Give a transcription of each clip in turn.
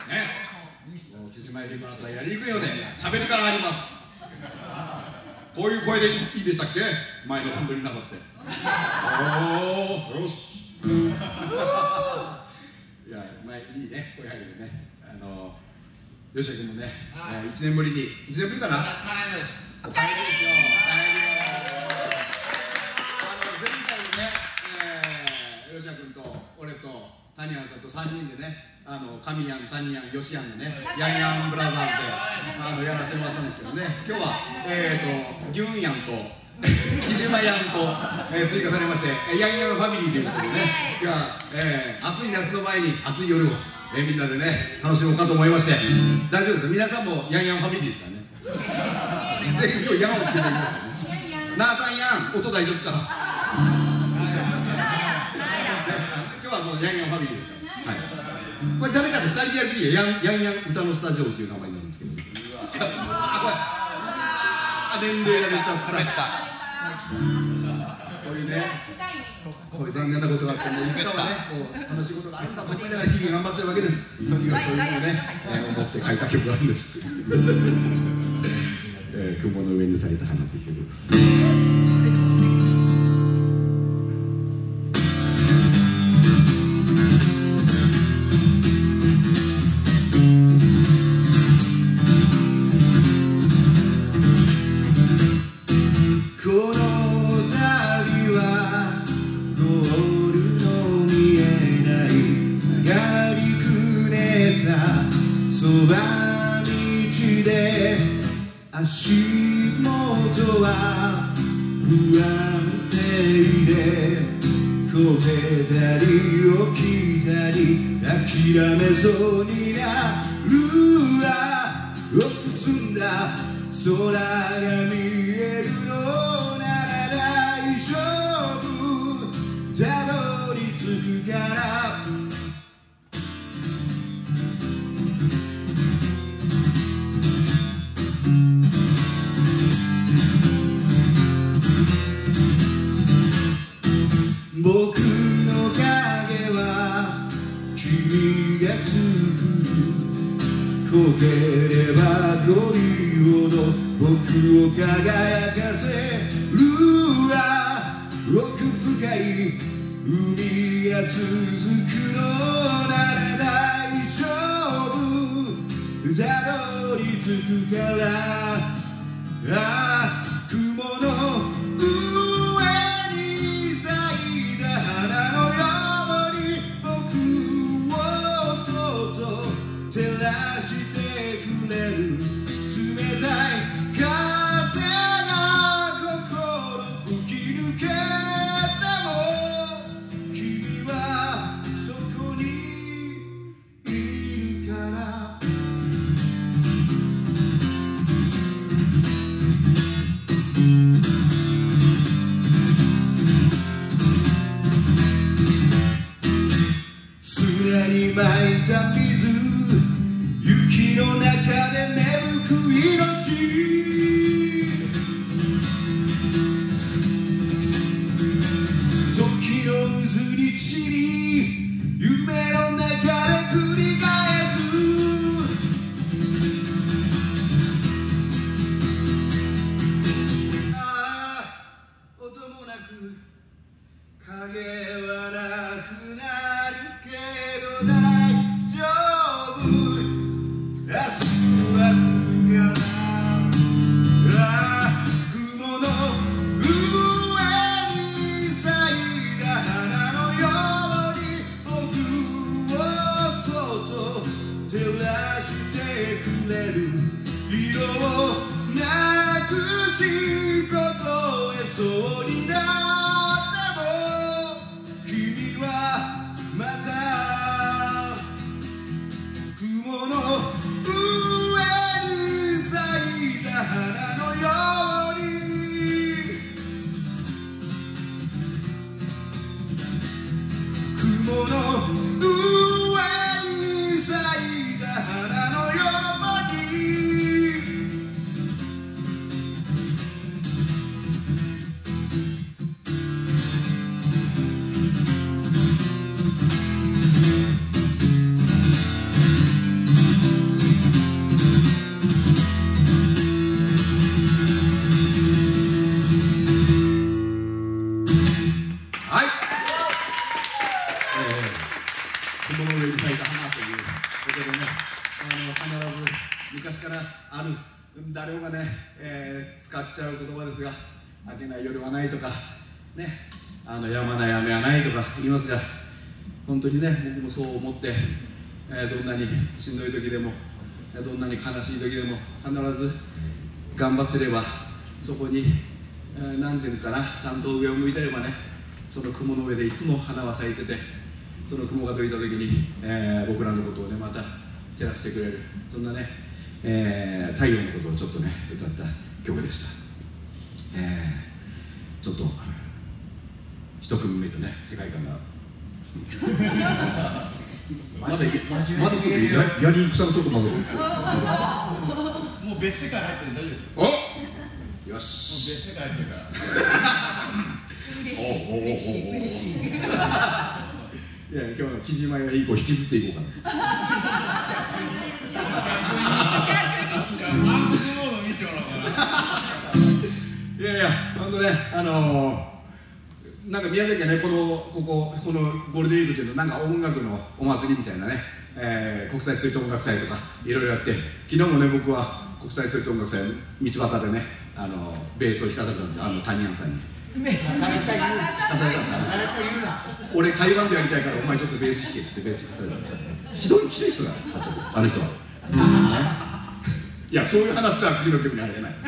木島由里子あなたやりにくいので喋りからあります。こういう声でいいでしたっけ、前のバンドになかって。おお、よし。いや、いいね、声入るね。吉田君もね、1年ぶりに、1年ぶりかな。お帰りですよ。前回もね、吉田君と俺と谷原さんと3人でね、神やん、谷やん、吉やんのね、ヤンヤンブラザーズでやらせてもらったんですけどね、今日はギュンヤンと木島ヤンと追加されまして、ヤンヤンファミリーということでね、今日は暑い夏の前に暑い夜をみんなでね、楽しもうかと思いまして、大丈夫です。皆さんもヤンヤンファミリーですからね。ぜひ今日ヤンをつけてみますからね。なあさんヤン、音大丈夫か。今日はもうヤンヤンファミリーですから。はい。これ誰かと2人でやるときはヤンヤン歌のスタジオという名前になるんですけど、年齢が出ちゃった。こういうね、こういう残念なことがあっても、いつかはね、楽しいことがあるんだと思いながら日々頑張ってるわけです。時々そういうのをね、思って書いた曲があるんです。雲の上に咲いた花という曲です。 足元は不安定でこけたり起きたり諦めそうになるわくすんだ空が見えるのなら大丈夫たどり着くから僕の影は君が作るこければこりほど僕を輝かせるわ奥深い海が続くのなら大丈夫たどり着くから雲の撒いた水雪の中で芽吹く命時の渦に散り夢の中で繰り返す音もなく影はなくなるけど大丈夫明日は来るから雲の上に咲いた花のように僕をそっと照らしてくれる色をなくし数えそうになっても君はまた雲の上に咲いた花のように雲の上に咲いた花のように雲の上に咲いた花ということでね、必ず昔からある誰もがね、使っちゃう言葉ですが、明けない夜はないとかね、やまない雨はないとか言いますが、本当にね、僕もそう思って、どんなにしんどい時でもどんなに悲しい時でも必ず頑張ってれば、そこに何ていうのかな、ちゃんと上を向いてればね、その雲の上でいつも花は咲いてて、その雲が解いた時に、僕らのことをねまた照らしてくれる、そんなね、太陽のことをちょっとね歌った曲でした。ちょっと一組目とね世界観がまだちょっとやりくさのちょっとまだもう別世界入ってるんで大丈夫ですか？ およし、 もう別世界入ってるから嬉しいいや、今日の木島屋いい子引きずっていこうかな。 じゃあ反復モード見せてもらおうかな。 いやいや、本当ね、なんか宮崎はね、このゴールデンウィークというのはなんか音楽のお祭りみたいなね、国際ストリート音楽祭とかいろいろやって、昨日もね僕は国際ストリート音楽祭道端でね、ベースを弾かされたんですよ、谷庵さんに。 されちゃ言うな。 俺会話でやりたいからお前ちょっとベース弾けって言ってベース弾かされたんですよ。ひどい人だ、あの人は。いや、そういう話では次の曲に入れない。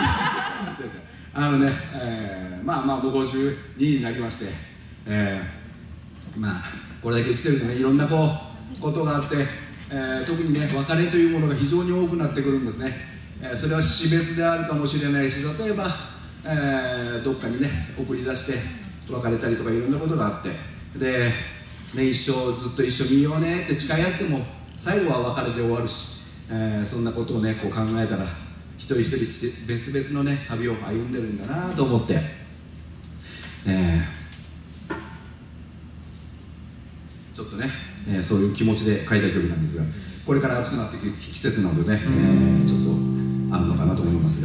まあもう52になりまして、まあこれだけ生きてるとね、いろんなことがあって、特にね別れというものが非常に多くなってくるんですね。それは死別であるかもしれないし、例えば、どっかにね送り出して別れたりとかいろんなことがあって、で、ね、一生ずっと一緒にいようねって誓い合っても最後は別れで終わるし、そんなことをね考えたら、一人一人別々のね旅を歩んでるんだなと思って、ちょっとね、そういう気持ちで書いた曲なんですが、これから暑くなってくる季節なのでね、ちょっと合うのかなと思いますが、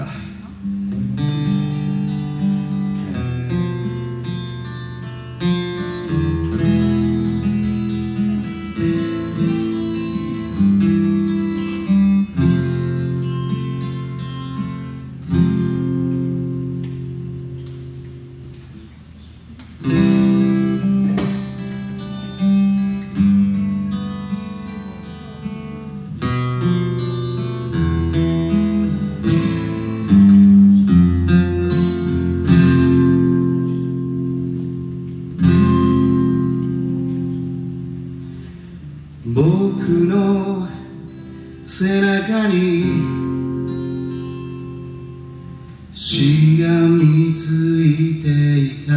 僕の背中にしがみついていた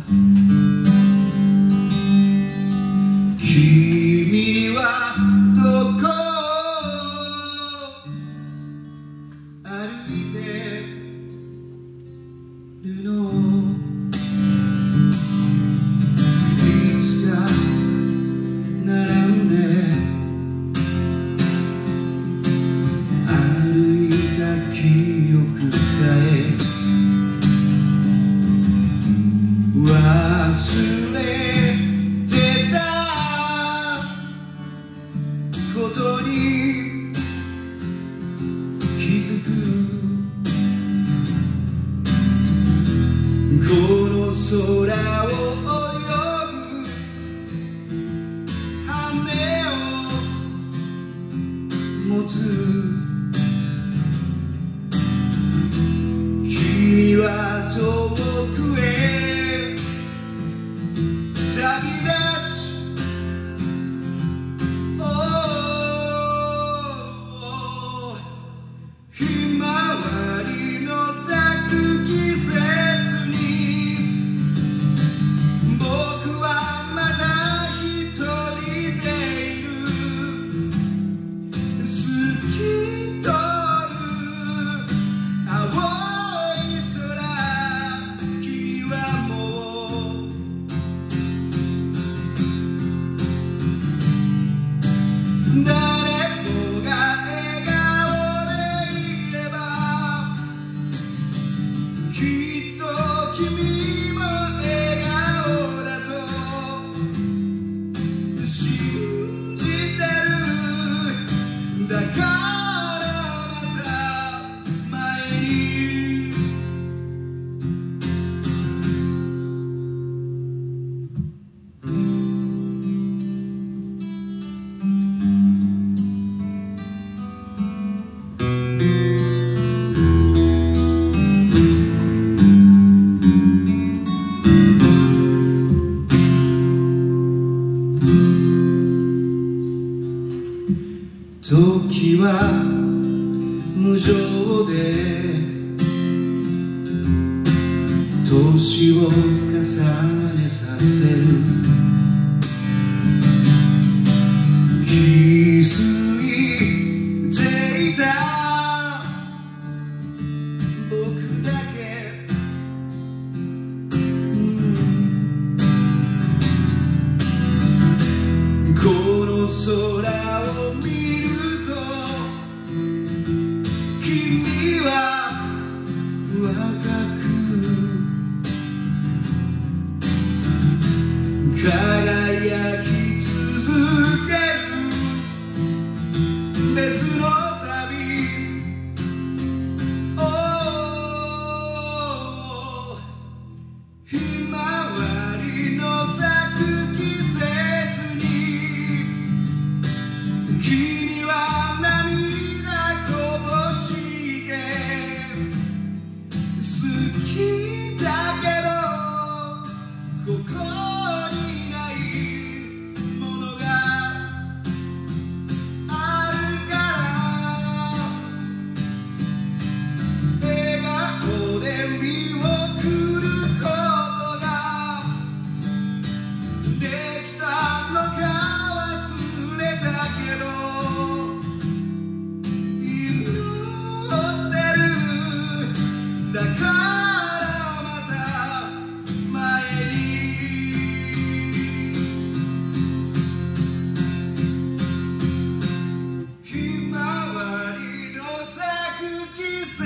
君はどこを歩いてるの？いつか並んで歩いた記憶さえ忘れてたことに気づく。この空を泳ぐ羽を持つ君は遠くへ旅立ち、ひまわりの咲く季節に僕はまだ一人でいる。透き通る青い空、君はもう誰もが笑顔でいればきっと君も笑顔だと信時は無情で年を重ねさせる気づいていた僕だけこの空を見ると君は若く輝き続ける別の旅ひまわりの咲く季節に君は涙こぼして好きだけどここにないものがあるから笑顔で見送ることができたのか忘れたけど祈ってるだからまた前にひまわりの咲く季節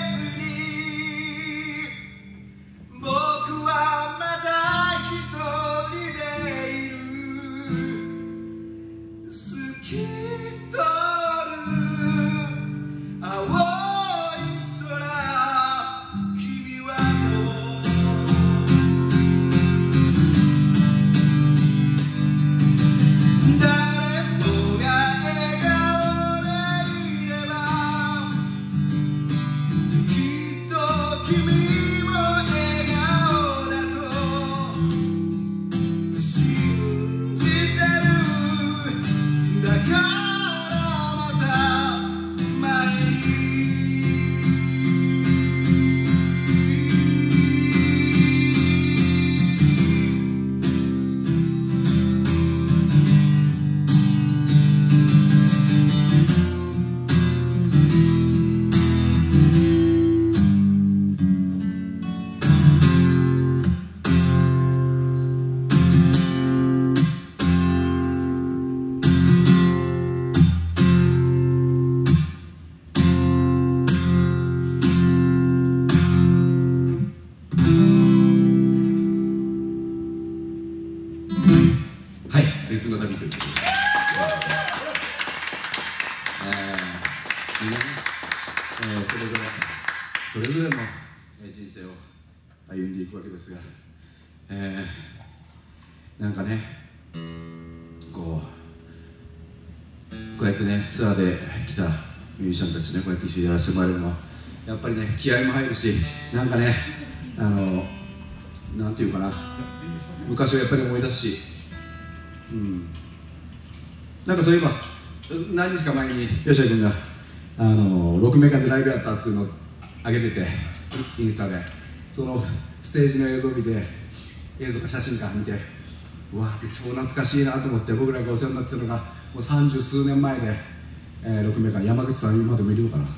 に僕はまた一人でいる透き通る青い空君はもう誰もが笑顔でいればきっと君も笑顔だと信じてるだからまた前にはい、別の旅ということで、みんなね、それぞれの人生を歩んでいくわけですが、なんかね、こうやってね、ツアーで来たミュージシャンたちね、こうやって一緒にやらせてもらえるのは、やっぱりね、気合も入るし、なんかね、なんていうかな、昔をやっぱり思い出すし、なんかそういえば何日か前に吉田君が6名間でライブやったっていうのを上げてて、インスタでそのステージの映像を見て、映像か写真か見て、うわー超懐かしいなと思って、僕らがお世話になってるのがもう30数年前で、6名間、山口さん今でもいるのかな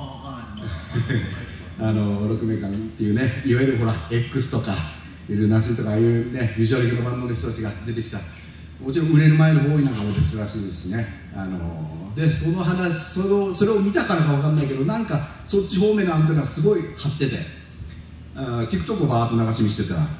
6名間っていうね、いわゆるほら X とかルナシーとかああいうね、ビジュアル系のバンドの人たちが出てきた。もちろん売れる前のボーイなんかも出てきたらしいですしね。でその話、それを見たからかわかんないけど、なんかそっち方面のアンテナがすごい張ってて、TikTok をバーッと流し見してたら、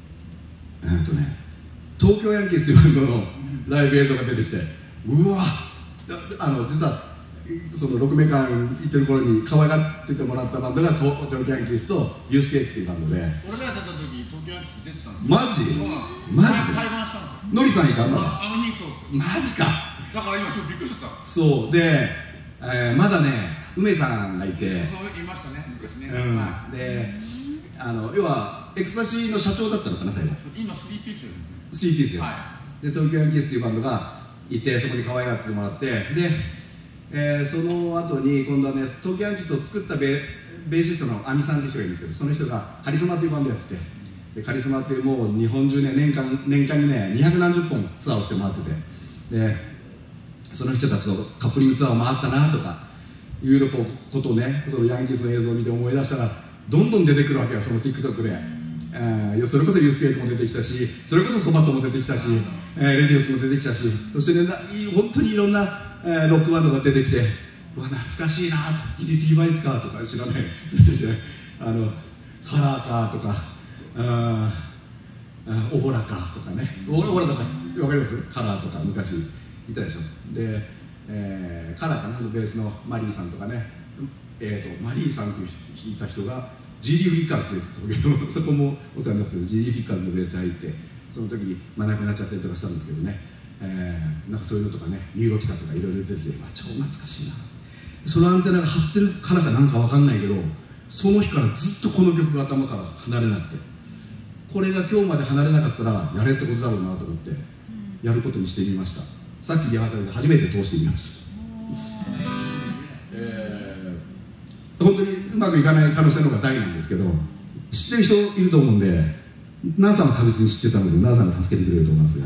東京ヤンキースというバンドのライブ映像が出てきて、うわ実はその6名間行ってる頃に可愛がっててもらったバンドが東京ヤンキースとユースケーキっていうバンドで、 俺が出た時東京ヤンキース出てたんですよ。 マジ？ そうなんですよ。 マジで？ 対バンしたんですよ。 ノリさんいたんだ。 あの日そうですよ。 マジか。 だから今ちょっとびっくりしちゃった。 そうで、まだね梅さんがいて、 そう言いましたね昔ね。 で要はエクスタシーの社長だったのかな最後。 今3ピースよ。 3ピースで、で東京ヤンキースっていうバンドがいて、そこに可愛がってもらって、でその後に今度はね、東京ヤンキースを作ったベーシストのアミさんって人がいるんですけど、その人がカリスマっていうバンドやってて、でカリスマっていうもう日本中ね、年間にね200何十本ツアーをして回ってて、でその人たちとカップリングツアーを回ったなとかいうことをね、そのヤンキースの映像を見て思い出したらどんどん出てくるわけよ、その TikTok で。それこそユースケーキも出てきたし、それこそそばとも出てきたし、レディオスも出てきたし、そしてね、本当にいろんな、ロックバンドが出てきて、うわ懐かしいなと、DDT バイスかとか知らない人たちね、カラーかとか、オホラかとかね、オホラとか分かります？カラーとか昔いたでしょ。で、カラーかな、ベースのマリーさんとかね、マリーさんという弾いた人がGD フリッカーズって言ってたけど、そこもお世話になってて GD フリッカーズのベース入って、その時に亡くなっちゃったりとかしたんですけどね、なんかそういうのとかね、ニューロティカとかいろいろ出てきて、超懐かしいな。そのアンテナが張ってるからかなんかわかんないけど、その日からずっとこの曲が頭から離れなくて、これが今日まで離れなかったらやれってことだろうなと思ってやることにしてみました。さっきリハーサルで初めて通してみました。本当にうまくいかない可能性の方が大なんですけど、知ってる人いると思うんで、ナンさんは確実に知ってたので、ナンさんが助けてくれると思いますが、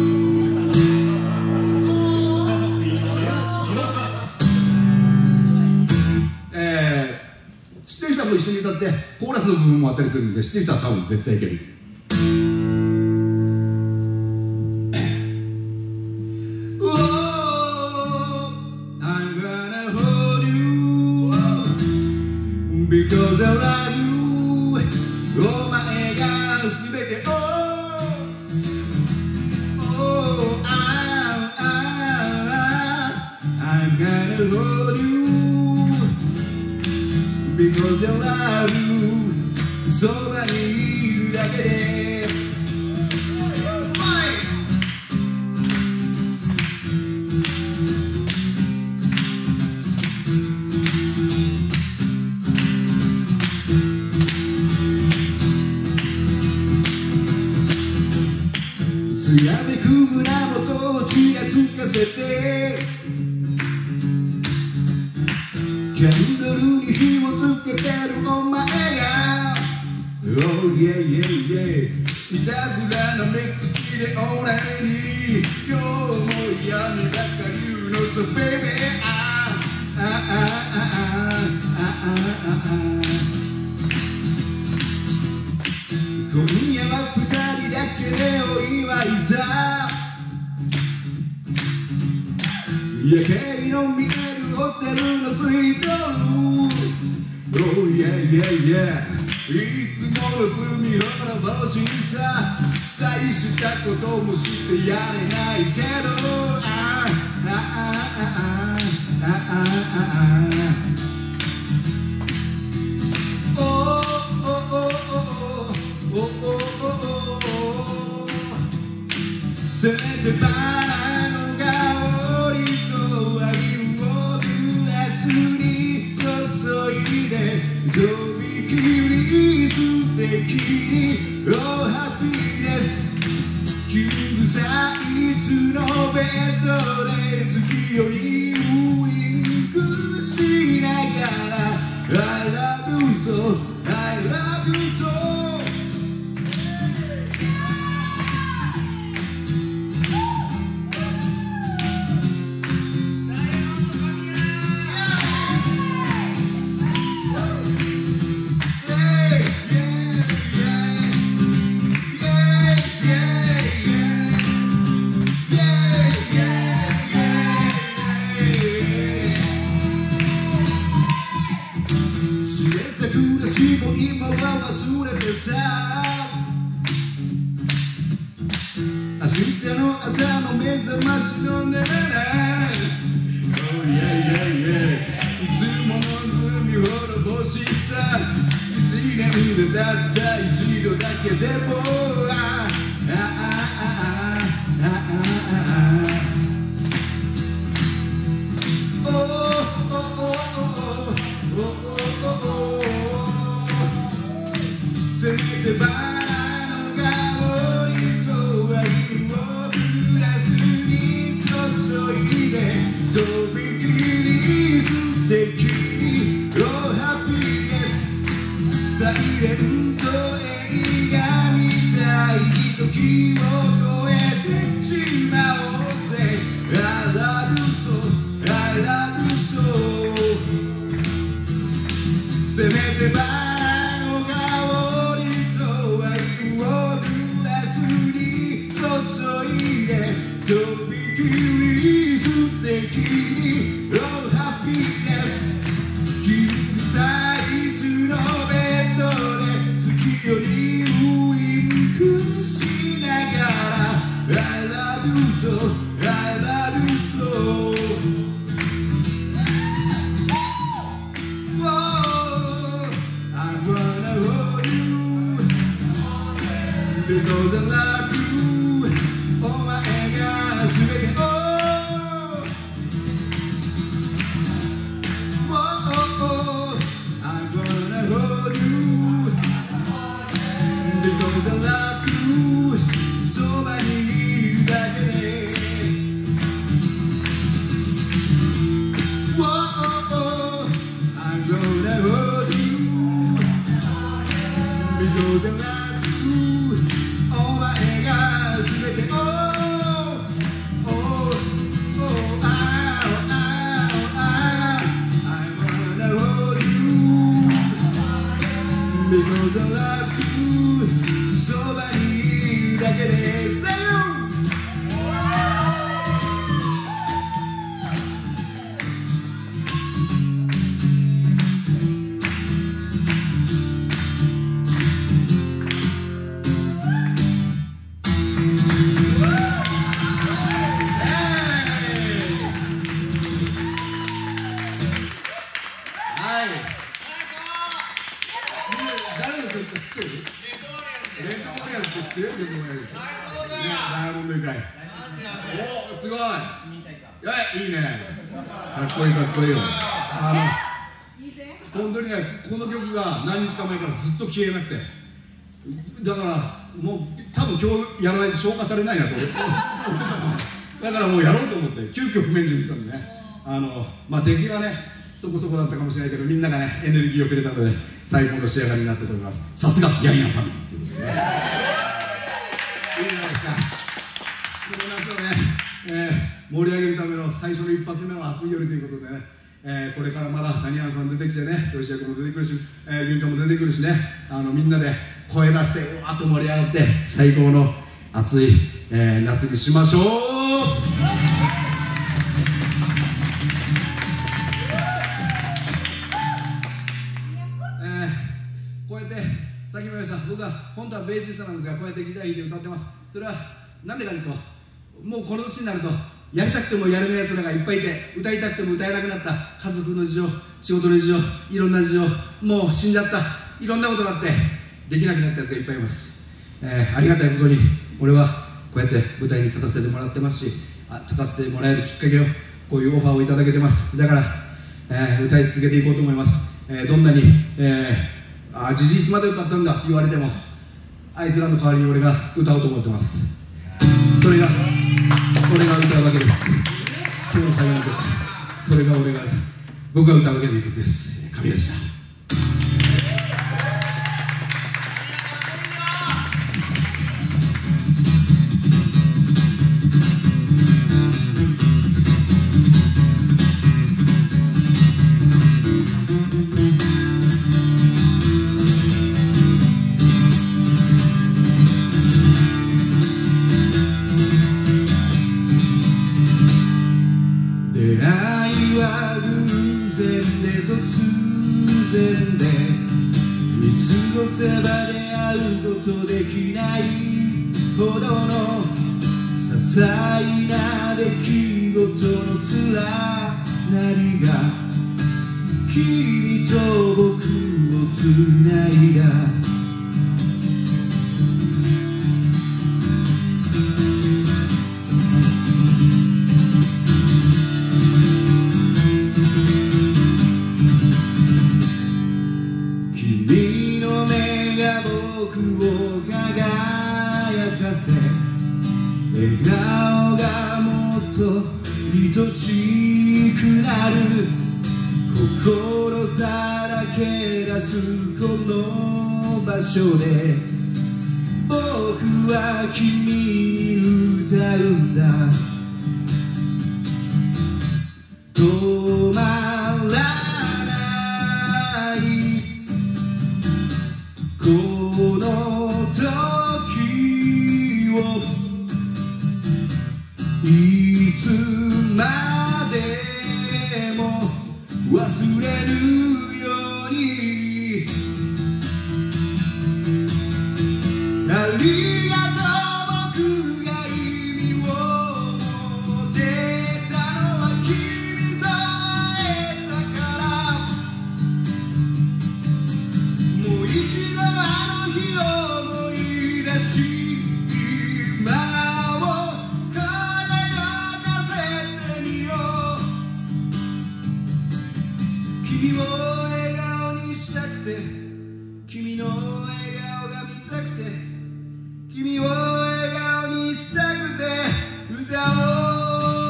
知ってる人はもう一緒に歌ってコーラスの部分もあったりするんで、知ってる人は多分絶対いける。Because I love you お前が全てを Oh, I'm gonna hold you Because I love you そばにいるだけでつやめく胸元をちらつかせてキャンドルに火をつけてるお前が Oh yeah yeah yeah いたずらの目つきで俺に今日も闇ばかり言うのさ Baby今夜は二人だけでお祝いさ夜景の見えるホテルのスイート Oh yeah yeah yeah いつもの罪滅ぼしさ大したこともしてやれないけどせめてバラの香りと愛をグラスに注いでとびきり素敵に Oh happiness キングサイズのベッドで月夜にウインクしながら I love you so I love you so今は忘れてさ明日の朝の目覚ましのね Oh yeah yeah yeah いつもの罪滅ぼしさ一年でたった一度だけでもせめてバラの香りと愛をグラスに注いでとびきり敵に Oh happiness キングサイズのベッドで月夜にウインクしながら I love you so I love you so Whoa I wanna hold you Because I love you お前が全てをBecause I love you そばにいるだけで Whoa I'm gonna hold you Because I love you お前が全てを Oh oh I wanna hold you Because I love youそばにいるだけで Say you! はい誰の曲か知ってる？レッドモリアルって知ってる？レッドモリアルですね、ダイヤモンド以外おすごいいいねかっこいいかっこいいよ本当にねこの曲が何日か前からずっと消えなくてだからもう多分今日やらないと消化されないなとだからもうやろうと思って急遽譜面準備したんでねまあ出来はねそこそこだったかもしれないけどみんながねエネルギーをくれたので最高の仕上がりになったと思いますさすがヤンヤンファミリーっていうことでねいいじゃないですかこの夏をね、盛り上げるための最初の一発目は熱い夜ということでね、これからまだ谷原さん出てきてね吉役も出てくるし源ちゃんも出てくるしねみんなで声出してうわっと盛り上がって最高の熱い、夏にしましょうこうやってさっきも言いました僕は本当はベーシストなんですがこうやってギター弾いて歌ってますそれはなんでかというともうこの年になるとやりたくてもやれないやつらがいっぱいいて歌いたくても歌えなくなった家族の事情仕事の事情いろんな事情もう死んじゃったいろんなことがあってできなくなったやつがいっぱいいます、ありがたいことに俺はこうやって舞台に立たせてもらってますし立たせてもらえるきっかけをこういうオファーをいただけてますだから、歌い続けていこうと思います、どんなに、事実まで歌ったんだって言われてもあいつらの代わりに俺が歌おうと思ってますそれが俺が歌うわけです今日の最後の曲それが僕が歌うわけの曲です神谷でした見過ごせば出会うことできないほどの些細な出来事のつらなりが君と僕をつないだ笑顔がもっと愛しくなる心さらけ出すこの場所で僕は君に歌うんだ止まらないこの時をいつまで忘れるようにありがとう僕が意味を持ってたのは君と会えたからもう一度あの日を思い出し今を輝かせてみよう君を笑顔にしたくて君の笑顔が見たくて君を笑顔にしたくて歌おう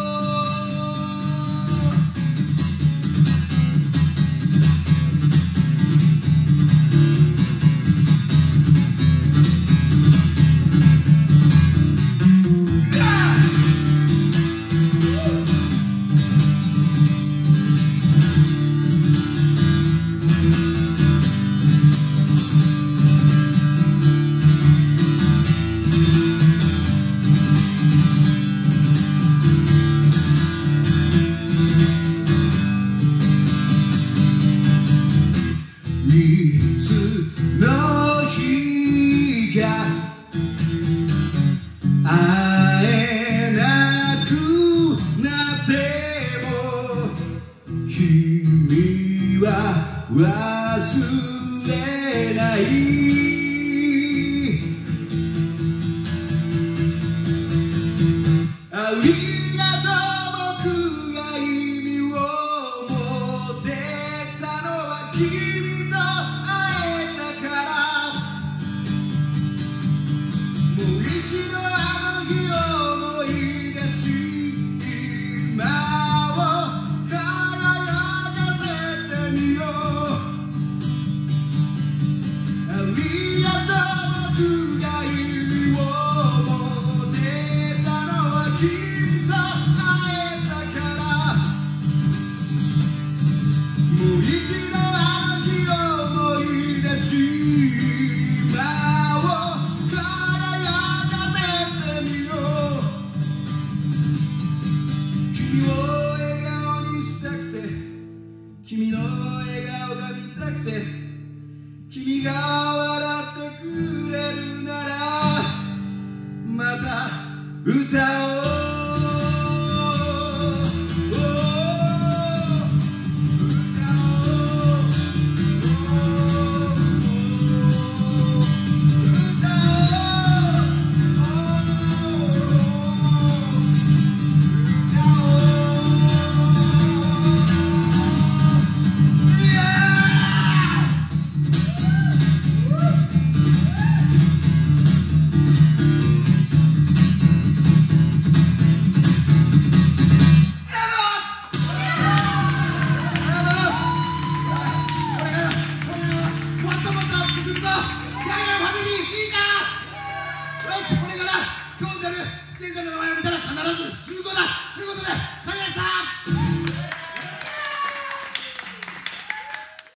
いつの日か会えなくなっても君は忘れないありがとう僕が意味を持ってたのは君と会えたからもう一度あの日を思い出し今を輝かせてみようありがとう僕が意味を持ってたのは君と会えたからもう一度あの日を思い出し今を輝かせてみよう君を笑顔にしたくて君の笑顔が見たくて君が笑ってくれるならまた歌おう今日出る出演者の名前を見たら必ず集合だということで